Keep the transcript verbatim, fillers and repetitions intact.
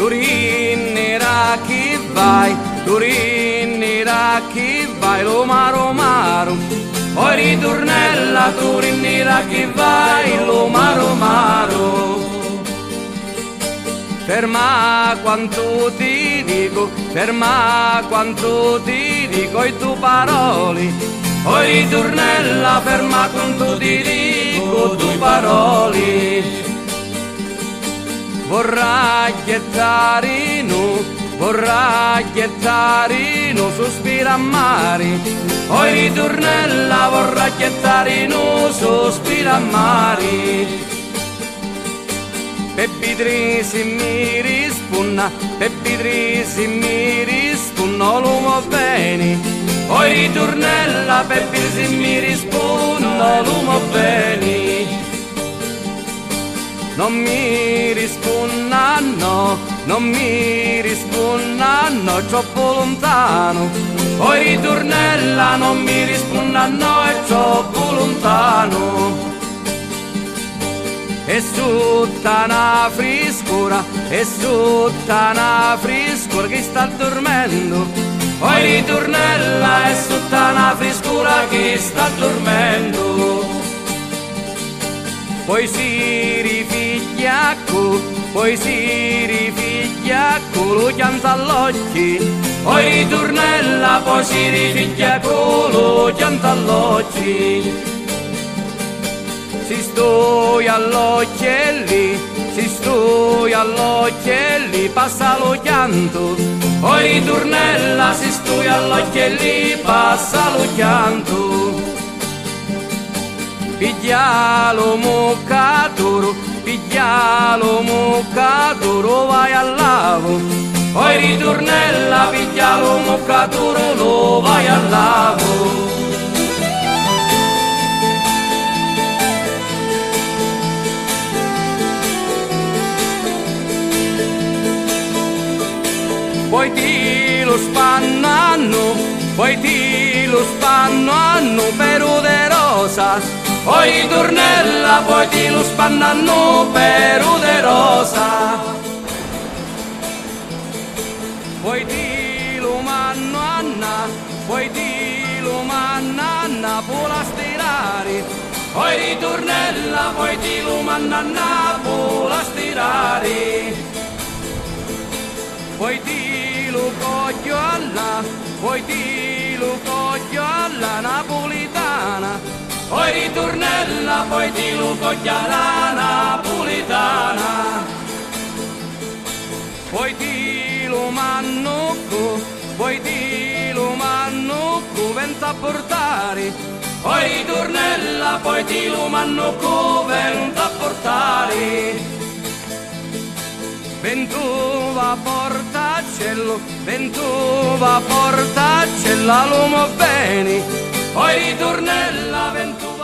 tu rinnera chi vai, tu rinnera chi vai, lo maro maro. Poi ritornella, tu rinnera chi vai, lo maro maro. Ferma quanto ti dico, ferma quanto ti dico i tuoi parole. Poi ritornella, ferma quanto ti dico i tuoi parole. Vorrà gettare nu, vorrà gettare nu, sospira a mare. Poi ritornella, vorrà gettare nu, sospira a mare. Peppi si mi rispunna, Peppi si mi rispunna, l'uomo bene. Poi ritornella, Peppi si mi rispunna, l'uomo bene. Non mi rispunna no, non mi rispunna no, è troppo lontano. Poi ritornella, non mi rispunna no, è troppo lontano. E tutta una friscura, e tutta una friscura che sta dormendo. Poi ritornella, è tutta una friscura che sta dormendo. Poi si rifiglia cu, poi si rifiglia cu, lo pianta all'occhi. Poi ritornella, poi si rifiglia cu, lo pianta all'occhi. Si stoi all'occhielli, si stoi all'occhielli, passa lo chianto. Poi ritornella, si stoi all'occhielli, passa lo chianto. Piglialo muccaturo, piglialo muccaturo, vai al lavo. Poi ritornella, piglialo muccaturo, lo vai al lavo. Poi ti lo spannano, poi ti lo spannano pero de rosas. Poi ritornella, poi ti lo spannano pero de rosa. Poi ti lo manno anna, poi ti lo manno anna, pola stirare. Poi ritornella, poi ti lo manno anna, pola stirare. Poi ti lo coglio alla, poi ti lo coglio alla napolitana. Poi ritornella, poi ti lo coglio alla napolitana. Poi ti lo manno cu, poi ti lo manno cu, venta a portare. Poi ritornella, poi ti lo manno cu, venta a portare. Ventuva portacello, ventuva portacello, l'uomo bene. Poi ritornella, ventuva.